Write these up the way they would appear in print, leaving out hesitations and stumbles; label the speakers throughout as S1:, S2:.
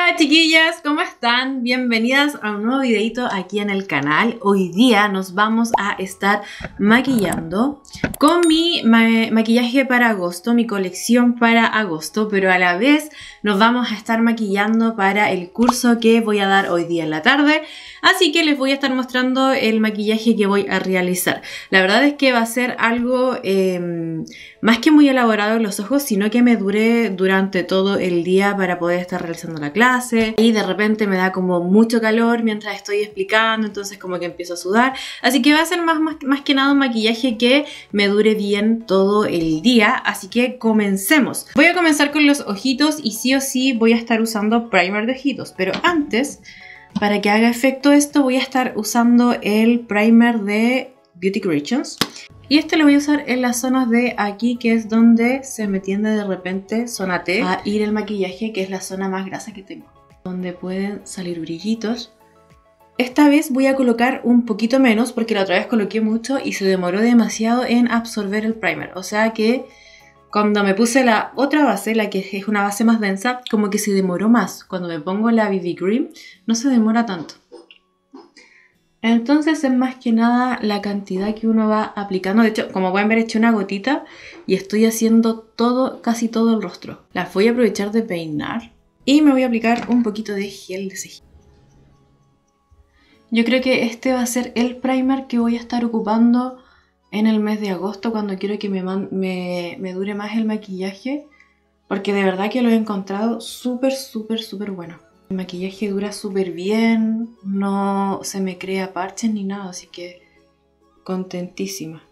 S1: Hola chiquillas, ¿cómo están? Bienvenidas a un nuevo videito aquí en el canal. Hoy día nos vamos a estar maquillando con mi maquillaje para agosto, mi colección para agosto, pero a la vez nos vamos a estar maquillando para el curso que voy a dar hoy día en la tarde. Así que les voy a estar mostrando el maquillaje que voy a realizar. La verdad es que va a ser algo más que muy elaborado en los ojos, sino que me dure durante todo el día para poder estar realizando la clase. Y de repente me da como mucho calor mientras estoy explicando, entonces como que empiezo a sudar. Así que va a ser más que nada un maquillaje que me dure bien todo el día. Así que comencemos. Voy a comenzar con los ojitos y sí o sí voy a estar usando primer de ojitos. Pero antes, para que haga efecto esto, voy a estar usando el primer de Beauty Creations. Y este lo voy a usar en las zonas de aquí, que es donde se me tiende de repente, zona T, a ir el maquillaje, que es la zona más grasa que tengo, donde pueden salir brillitos. Esta vez voy a colocar un poquito menos, porque la otra vez coloqué mucho y se demoró demasiado en absorber el primer. O sea que cuando me puse la otra base, la que es una base más densa, como que se demoró más. Cuando me pongo la BB Cream, no se demora tanto. Entonces es más que nada la cantidad que uno va aplicando. De hecho, como pueden ver, he hecho una gotita y estoy haciendo todo, casi todo el rostro. Las voy a aprovechar de peinar y me voy a aplicar un poquito de gel de cejilla. Yo creo que este va a ser el primer que voy a estar ocupando en el mes de agosto, cuando quiero que me dure más el maquillaje, porque de verdad que lo he encontrado súper bueno. El maquillaje dura súper bien, no se me crea parches ni nada, así que contentísima.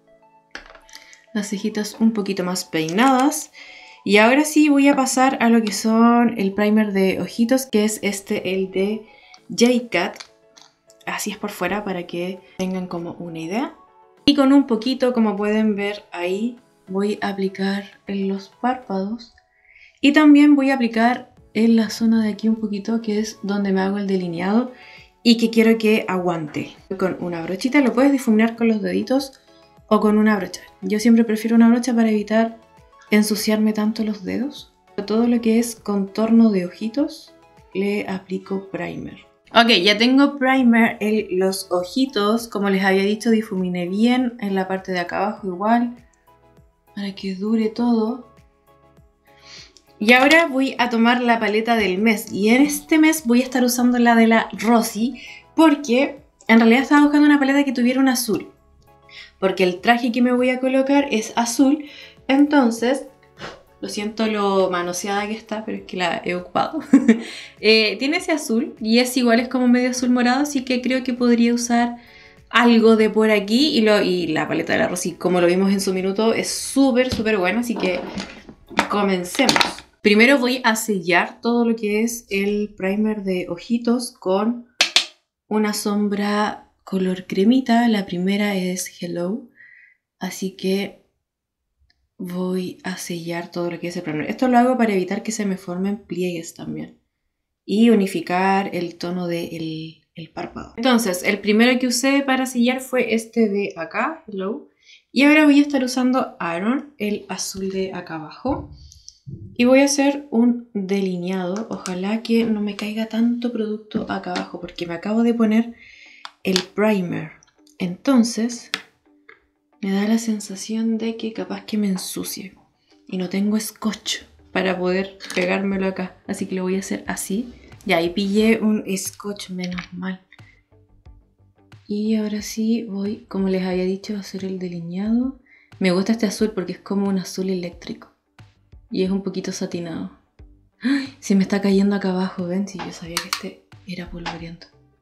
S1: Las cejitas un poquito más peinadas. Y ahora sí voy a pasar a lo que son el primer de ojitos, que es el de J-Cat. Así es por fuera para que tengan como una idea. Y con un poquito, como pueden ver ahí, voy a aplicar en los párpados. Y también voy a aplicar en la zona de aquí un poquito, que es donde me hago el delineado y que quiero que aguante. Con una brochita, lo puedes difuminar con los deditos o con una brocha. Yo siempre prefiero una brocha para evitar ensuciarme tanto los dedos. Todo lo que es contorno de ojitos, le aplico primer. Ok, ya tengo primer en los ojitos. Como les había dicho, difuminé bien en la parte de acá abajo igual, para que dure todo. Y ahora voy a tomar la paleta del mes. Y en este mes voy a estar usando la de la Rosy, porque en realidad estaba buscando una paleta que tuviera un azul, porque el traje que me voy a colocar es azul. Entonces, lo siento lo manoseada que está, pero es que la he ocupado. Tiene ese azul y es igual, es como medio azul morado, así que creo que podría usar algo de por aquí. Y la paleta de la Rosy, como lo vimos en su minuto, es súper buena, así que comencemos. Primero voy a sellar todo lo que es el primer de ojitos con una sombra color cremita. La primera es Hello, así que voy a sellar todo lo que es el primer. Esto lo hago para evitar que se me formen pliegues también y unificar el tono del párpado. Entonces, el primero que usé para sellar fue este de acá, Hello. Y ahora voy a estar usando Iron, el azul de acá abajo. Y voy a hacer un delineado. Ojalá que no me caiga tanto producto acá abajo, porque me acabo de poner el primer. Entonces me da la sensación de que capaz que me ensucie. Y no tengo scotch para poder pegármelo acá. Así que lo voy a hacer así. Ya, y pillé un scotch, menos mal. Y ahora sí voy, como les había dicho, a hacer el delineado. Me gusta este azul porque es como un azul eléctrico. Y es un poquito satinado. ¡Ay! Se me está cayendo acá abajo, ¿ven? Si yo sabía que este era polvoriento.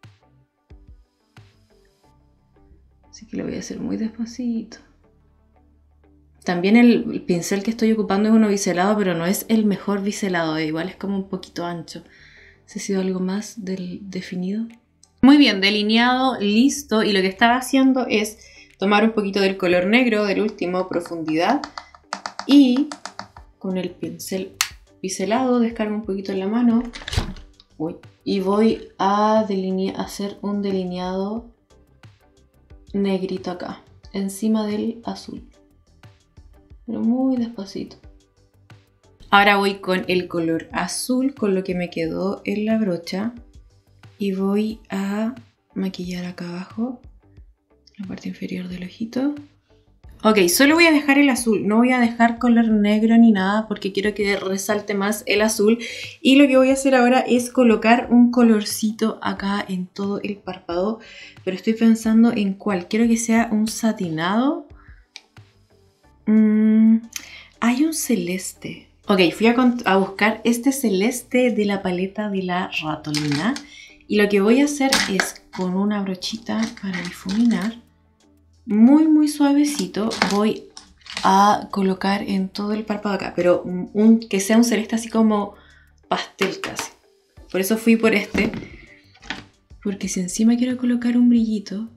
S1: Así que lo voy a hacer muy despacito. También el pincel que estoy ocupando es uno biselado, pero no es el mejor biselado. Igual es como un poquito ancho. ¿Se ha sido algo más definido? Muy bien, delineado, listo. Y lo que estaba haciendo es tomar un poquito del color negro, del último, profundidad. Y con el pincel biselado descargo un poquito en la mano. Uy. Y voy a hacer un delineado negrito acá, encima del azul. Pero muy despacito. Ahora voy con el color azul, con lo que me quedó en la brocha. Y voy a maquillar acá abajo, la parte inferior del ojito. Ok, solo voy a dejar el azul, no voy a dejar color negro ni nada porque quiero que resalte más el azul. Y lo que voy a hacer ahora es colocar un colorcito acá en todo el párpado. Pero estoy pensando en cuál, quiero que sea un satinado. Hay un celeste. Ok, fui a buscar este celeste de la paleta de la Ratolina. Y lo que voy a hacer es con una brochita para difuminar, muy suavecito, voy a colocar en todo el párpado acá, pero que sea un celeste así como pastel casi. Por eso fui por este, porque si encima quiero colocar un brillito,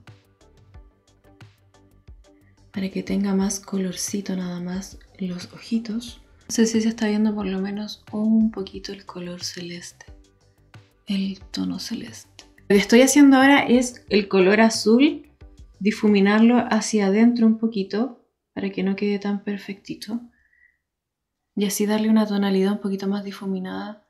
S1: para que tenga más colorcito nada más los ojitos. No sé si se está viendo por lo menos un poquito el color celeste, el tono celeste. Lo que estoy haciendo ahora es el color azul, difuminarlo hacia adentro un poquito para que no quede tan perfectito y así darle una tonalidad un poquito más difuminada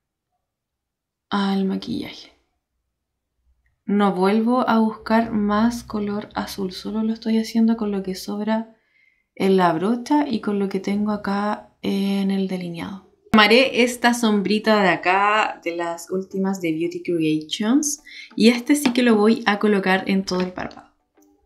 S1: al maquillaje. No vuelvo a buscar más color azul, solo lo estoy haciendo con lo que sobra en la brocha y con lo que tengo acá en el delineado. Tomaré esta sombrita de acá, de las últimas de Beauty Creations, y este sí que lo voy a colocar en todo el párpado.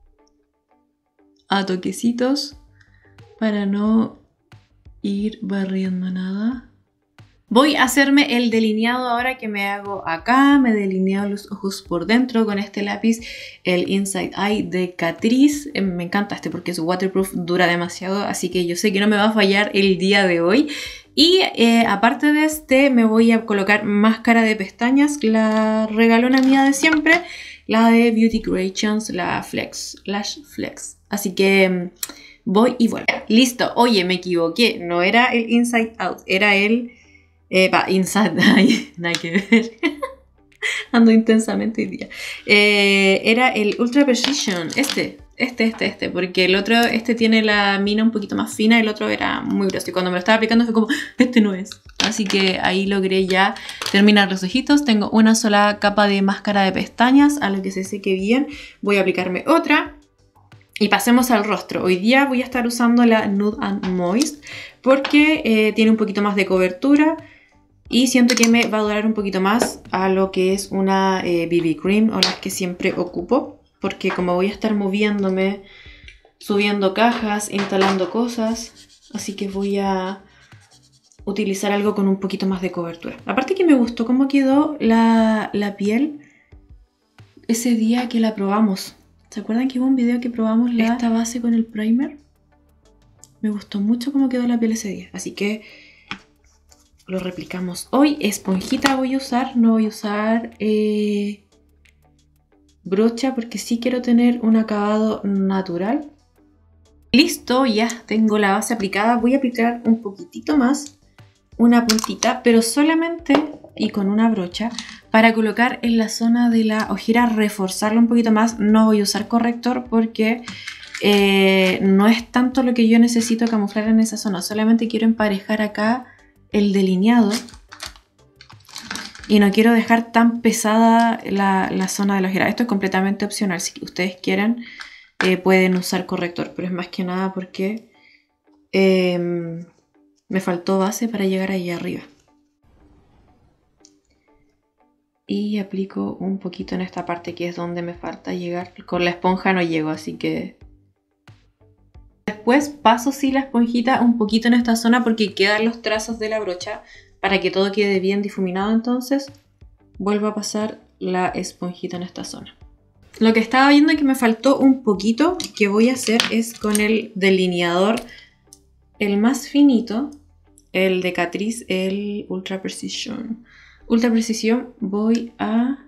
S1: A toquecitos para no ir barriendo nada. Voy a hacerme el delineado ahora que me hago acá. Me delineo los ojos por dentro con este lápiz, el Inside Eye de Catrice. Me encanta este porque es waterproof, dura demasiado, así que yo sé que no me va a fallar el día de hoy. Y aparte de este me voy a colocar máscara de pestañas, la regalona mía de siempre, la de Beauty Creations, la Lash Flex. Así que voy y vuelvo. Listo, oye, me equivoqué. No era el Inside Out, era el... Inside Eye, nada que ver. Ando intensamente hoy día. Era el Ultra Precision, porque el otro, tiene la mina un poquito más fina, el otro era muy grueso. Y cuando me lo estaba aplicando fue como, este no es. Así que ahí logré ya terminar los ojitos. Tengo una sola capa de máscara de pestañas, a lo que se seque bien. Voy a aplicarme otra. Y pasemos al rostro. Hoy día voy a estar usando la Nude and Moist porque tiene un poquito más de cobertura y siento que me va a durar un poquito más a lo que es una BB Cream o las que siempre ocupo. Porque como voy a estar moviéndome, subiendo cajas, instalando cosas, así que voy a utilizar algo con un poquito más de cobertura. Aparte que me gustó cómo quedó la piel ese día que la probamos. ¿Se acuerdan que hubo un video que probamos esta base con el primer? Me gustó mucho cómo quedó la piel ese día, así que lo replicamos hoy. Esponjita voy a usar, no voy a usar brocha porque sí quiero tener un acabado natural. Listo, ya tengo la base aplicada. Voy a aplicar un poquitito más, una puntita, pero solamente y con una brocha para colocar en la zona de la ojera, reforzarla un poquito más. No voy a usar corrector porque no es tanto lo que yo necesito camuflar en esa zona, solamente quiero emparejar acá el delineado y no quiero dejar tan pesada la zona de la ojera. Esto es completamente opcional, si ustedes quieren pueden usar corrector, pero es más que nada porque me faltó base para llegar ahí arriba. Y aplico un poquito en esta parte que es donde me falta llegar. Con la esponja no llego, así que... Después paso sí la esponjita un poquito en esta zona porque quedan los trazos de la brocha para que todo quede bien difuminado. Entonces vuelvo a pasar la esponjita en esta zona. Lo que estaba viendo que me faltó un poquito, que voy a hacer es con el delineador, el más finito, el de Catrice, el Ultra Precision. Ultra Precisión, voy a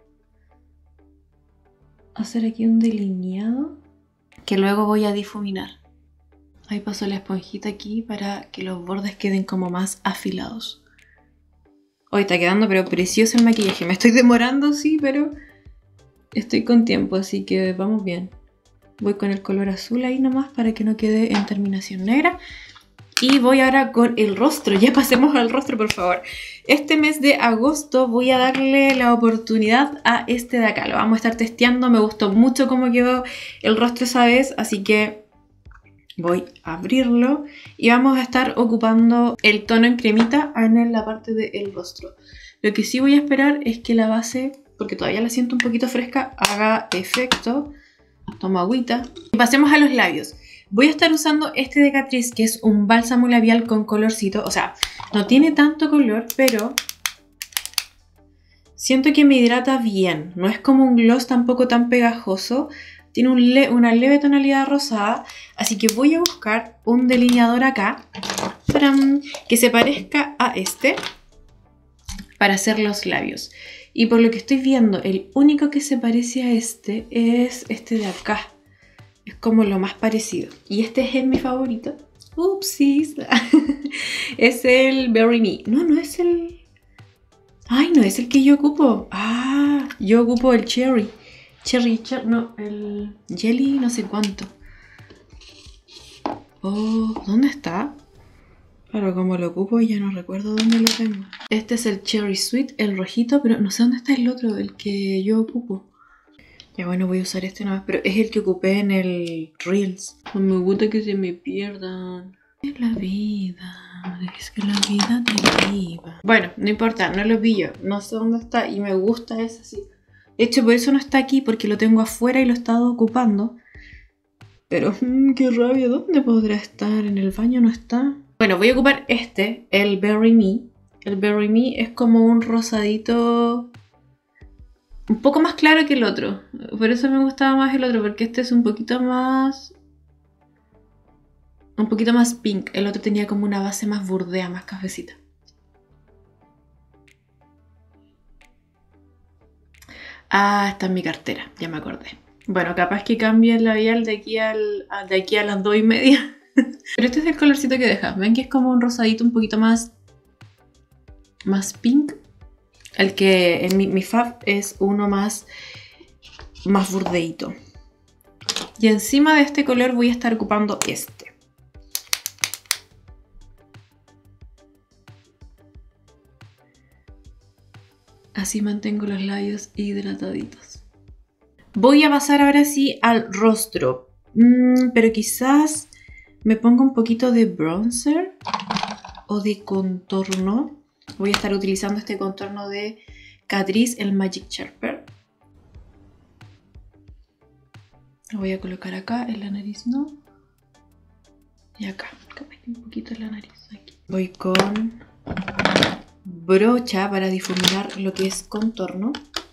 S1: hacer aquí un delineado que luego voy a difuminar. Ahí paso la esponjita aquí para que los bordes queden como más afilados. Hoy está quedando pero precioso el maquillaje. Me estoy demorando, sí, pero estoy con tiempo, así que vamos bien. Voy con el color azul ahí nomás para que no quede en terminación negra. Y voy ahora con el rostro. Ya pasemos al rostro, por favor. Este mes de agosto voy a darle la oportunidad a este de acá. Lo vamos a estar testeando. Me gustó mucho cómo quedó el rostro esa vez. Así que voy a abrirlo. Y vamos a estar ocupando el tono en cremita en la parte del rostro. Lo que sí voy a esperar es que la base, porque todavía la siento un poquito fresca, haga efecto. Tomo agüita. Y pasemos a los labios. Voy a estar usando este de Catrice, que es un bálsamo labial con colorcito. O sea, no tiene tanto color, pero siento que me hidrata bien. No es como un gloss tampoco tan pegajoso. Tiene una leve tonalidad rosada. Así que voy a buscar un delineador acá que se parezca a este para hacer los labios. Y por lo que estoy viendo, el único que se parece a este es este de acá. Es como lo más parecido. Y este es mi favorito. Upsis. Es el Berry Me. No, no es el... Ay, no es el que yo ocupo. Ah, yo ocupo el Cherry. Cherry, no, el Jelly no sé cuánto. Oh, ¿dónde está? Claro, como lo ocupo ya no recuerdo dónde lo tengo. Este es el Cherry Sweet, el rojito, pero no sé dónde está el otro, el que yo ocupo. Ya bueno, voy a usar este nomás, pero es el que ocupé en el Reels. No me gusta que se me pierdan. Es la vida, es que la vida te viva. Bueno, no importa, no lo pillo. No sé dónde está y me gusta ese así. De hecho, por eso no está aquí, porque lo tengo afuera y lo he estado ocupando. Pero, qué rabia, ¿dónde podrá estar? ¿En el baño no está? Bueno, voy a ocupar este, el Berry Me. El Berry Me es como un rosadito un poco más claro que el otro. Por eso me gustaba más el otro, porque este es un poquito más pink. El otro tenía como una base más burdea, más cafecita. Ah, está en mi cartera, ya me acordé. Bueno, capaz que cambie el labial de aquí a las 2:30. Pero este es el colorcito que deja. ¿Ven que es como un rosadito un poquito más pink? El que en mi fab es uno más burdeito. Y encima de este color voy a estar ocupando este. Así mantengo los labios hidrataditos. Voy a pasar ahora sí al rostro. Pero quizás me ponga un poquito de bronzer o de contorno. Voy a estar utilizando este contorno de Catrice, el Magic Sharper. Lo voy a colocar acá, en la nariz no. Y acá, un poquito en la nariz. Aquí. Voy con brocha para difuminar lo que es contorno.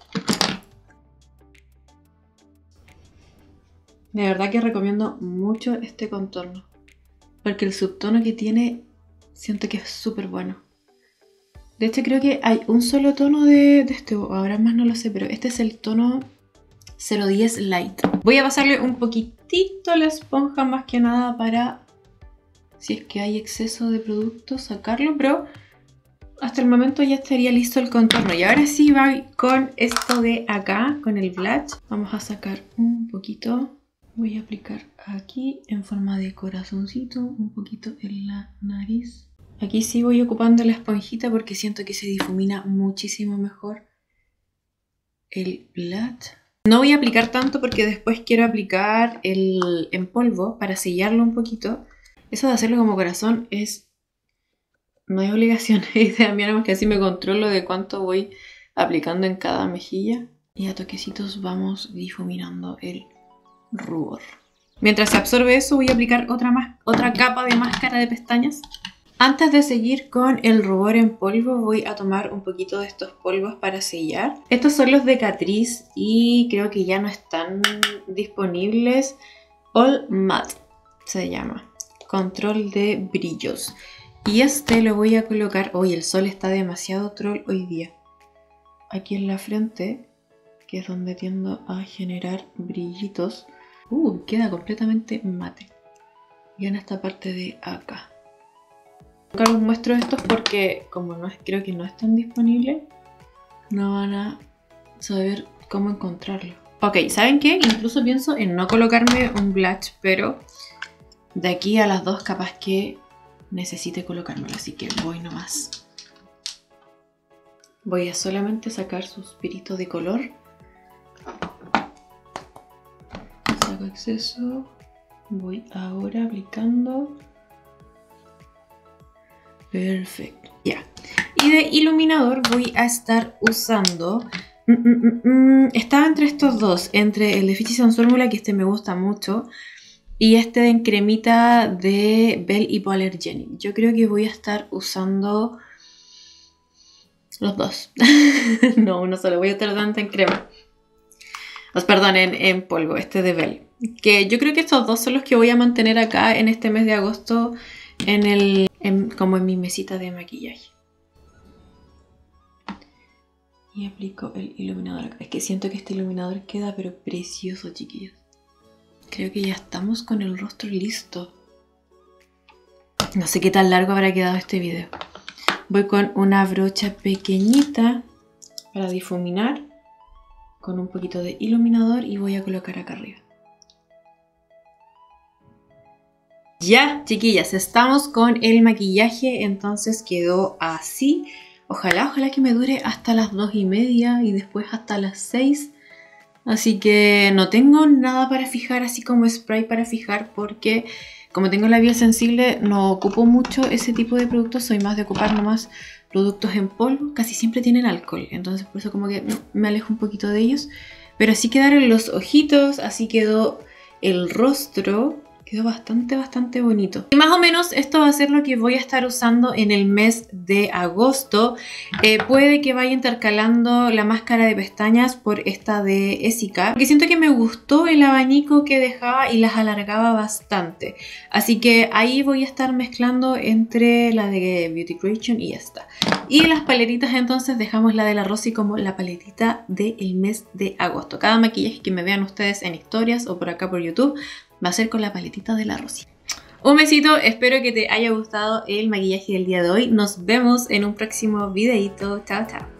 S1: De verdad que recomiendo mucho este contorno. Porque el subtono que tiene, siento que es súper bueno. De hecho creo que hay un solo tono de este, ahora más no lo sé, pero este es el tono 010 Light. Voy a pasarle un poquitito a la esponja más que nada para, si es que hay exceso de producto, sacarlo, pero hasta el momento ya estaría listo el contorno. Y ahora sí voy con esto de acá, con el blush. Vamos a sacar un poquito. Voy a aplicar aquí en forma de corazoncito, un poquito en la nariz. Aquí sí voy ocupando la esponjita porque siento que se difumina muchísimo mejor el blush. No voy a aplicar tanto porque después quiero aplicar el en polvo para sellarlo un poquito. Eso de hacerlo como corazón no es obligación, es idea mía, que así me controlo de cuánto voy aplicando en cada mejilla. Y a toquecitos vamos difuminando el rubor. Mientras se absorbe eso voy a aplicar otra capa de máscara de pestañas. Antes de seguir con el rubor en polvo voy a tomar un poquito de estos polvos para sellar. Estos son los de Catrice y creo que ya no están disponibles. All Matte se llama. Control de brillos. Y este lo voy a colocar... Hoy el sol está demasiado troll hoy día. Aquí en la frente, que es donde tiendo a generar brillitos. Queda completamente mate. Y en esta parte de acá. Acá os muestro estos porque como creo que no están disponibles, no van a saber cómo encontrarlo. Ok, ¿saben qué? Incluso pienso en no colocarme un blush, pero de aquí a las 2 capaz que necesite colocármelo, así que voy nomás. Voy a solamente sacar suspirito de color. Saco exceso. Voy ahora aplicando. Perfecto, ya. Y de iluminador voy a estar usando... Estaba entre estos dos, entre el de Fiji Sans Formula, que este me gusta mucho, y este en cremita de Belle Hypoallergenic. Yo creo que voy a estar usando los dos. No, uno solo, voy a estar dando en crema. Perdón, en polvo, este de Belle. Que yo creo que estos dos son los que voy a mantener acá en este mes de agosto, como en mi mesita de maquillaje. Y aplico el iluminador acá. Es que siento que este iluminador queda pero precioso, chiquillos. Creo que ya estamos con el rostro listo. No sé qué tan largo habrá quedado este video. Voy con una brocha pequeñita para difuminar. Con un poquito de iluminador y voy a colocar acá arriba. Ya, chiquillas, estamos con el maquillaje. Entonces quedó así. Ojalá que me dure hasta las 2:30 y después hasta las 6. Así que no tengo nada para fijar, así como spray para fijar, porque como tengo la piel sensible no ocupo mucho ese tipo de productos. Soy más de ocupar nomás productos en polvo. Casi siempre tienen alcohol, entonces por eso como que me alejo un poquito de ellos. Pero así quedaron los ojitos, así quedó el rostro. Quedó bastante bonito. Y más o menos esto va a ser lo que voy a estar usando en el mes de agosto. Puede que vaya intercalando la máscara de pestañas por esta de Essica, porque siento que me gustó el abanico que dejaba y las alargaba bastante. Así que ahí voy a estar mezclando entre la de Beauty Creation y esta. Y las paletitas entonces dejamos la de la Rosy como la paletita del mes de agosto. Cada maquillaje que me vean ustedes en historias o por acá por YouTube va a ser con la paletita de la Rosy. Un besito, espero que te haya gustado el maquillaje del día de hoy. Nos vemos en un próximo videito. Chao, chao.